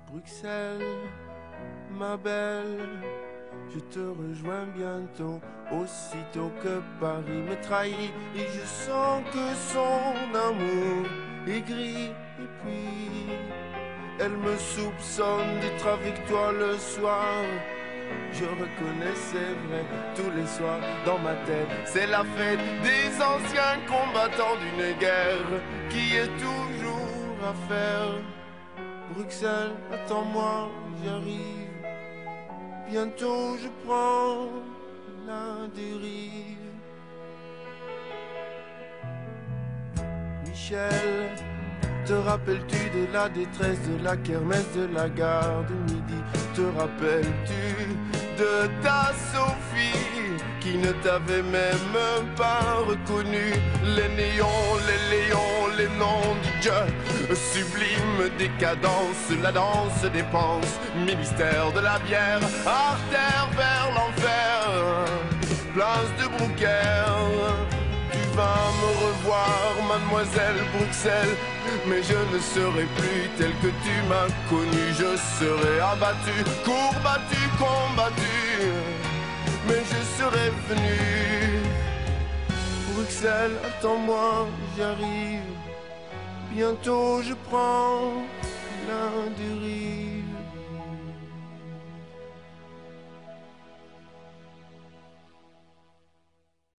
Bruxelles, ma belle, je te rejoins bientôt, aussitôt que Paris me trahit et je sens que son amour est gris. Et puis, elle me soupçonne d'être avec toi le soir. Je reconnais, c'est vrai, tous les soirs dans ma tête, c'est la fête des anciens combattants d'une guerre qui est toujours à faire. Bruxelles, attends-moi, j'arrive. Bientôt je prends la dérive. Michel, te rappelles-tu de la détresse de la kermesse de la gare de midi? Te rappelles-tu de ta Sophie qui ne t'avait même pas reconnu? Les néons, les léons, les noms du Dieu, sublime décadence, la danse des penses, ministère de la bière, artère vers l'enfer, place de Brouckère. Tu vas me revoir, mademoiselle Bruxelles, mais je ne serai plus tel que tu m'as connu. Je serai abattu, courbattu, combattu, mais je serai venu. Bruxelles, attends-moi, j'arrive. Bientôt je prends la dérive.